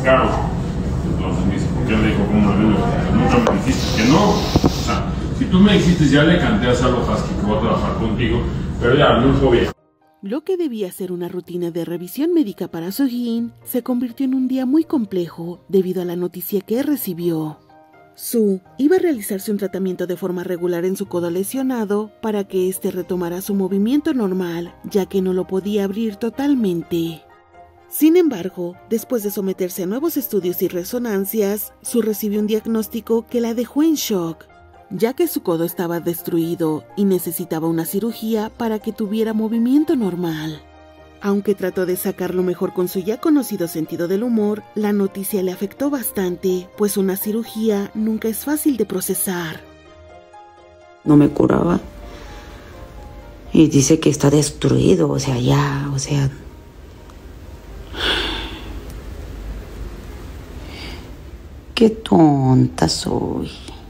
caro. Entonces me dice, ¿por qué? Le dijo, ¿cómo lo veo? Nunca me dijiste que no. O sea, si tú me dijiste, ya le canté a Salo Husky que voy a trabajar contigo, pero ya, no fue bien. Lo que debía ser una rutina de revisión médica para Soo-Jin se convirtió en un día muy complejo debido a la noticia que recibió. Soo iba a realizarse un tratamiento de forma regular en su codo lesionado para que éste retomara su movimiento normal, ya que no lo podía abrir totalmente. Sin embargo, después de someterse a nuevos estudios y resonancias, Soo recibió un diagnóstico que la dejó en shock, ya que su codo estaba destruido y necesitaba una cirugía para que tuviera movimiento normal. Aunque trató de sacarlo mejor con su ya conocido sentido del humor, la noticia le afectó bastante, pues una cirugía nunca es fácil de procesar. No me curaba y dice que está destruido, o sea, ya, o sea... Qué tonta soy.